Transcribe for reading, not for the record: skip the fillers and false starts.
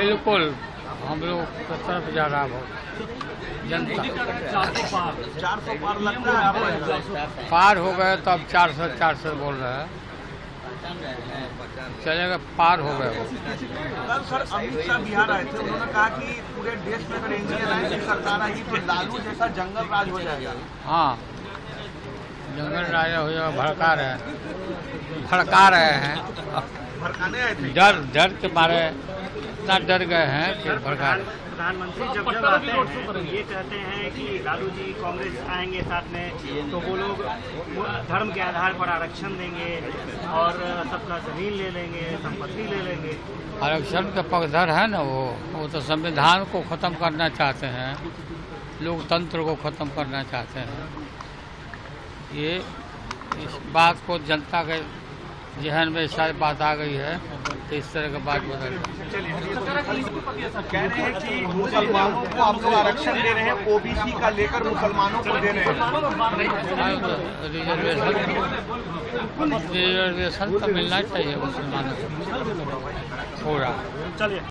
बिल्कुल हम लोग की तरफ जा रहा बहुत जनता 400 पार लगता है आपको? पार हो गए तो अब 400 बोल रहे हैं, चलेगा पार हो गए वो। कल सर अमित शाह बिहार आए थे, उन्होंने कहा कि पूरे देश में अगर एनडीए लाइन की सरकार आई तो लालू जैसा जंगल राज हो जाएगा। हाँ, जंगल राजा हो जाएगा। भड़का रहे हैं, भड़काने आए थे। डर के मारे इतना डर गए हैं कि भड़का रहे। प्रधानमंत्री जब आते हैं ये कहते हैं कि लालू जी कांग्रेस आएंगे साथ में तो वो लोग धर्म के आधार पर आरक्षण देंगे और सबका जमीन ले लेंगे, संपत्ति ले लेंगे। आरक्षण के पक्षधर है ना वो तो संविधान को ख़त्म करना चाहते हैं, लोकतंत्र को ख़त्म करना चाहते हैं। ये इस बात को जनता के जहन में शायद बात आ गई है तो इस तरह की बात बदल गई। कह रहे हैं कि मुसलमानों को आप लोग आरक्षण दे रहे हैं, ओबीसी का लेकर मुसलमानों को दे रहे हैं। रिजर्वेशन तो मिलना चाहिए मुसलमानों को पूरा। चलिए।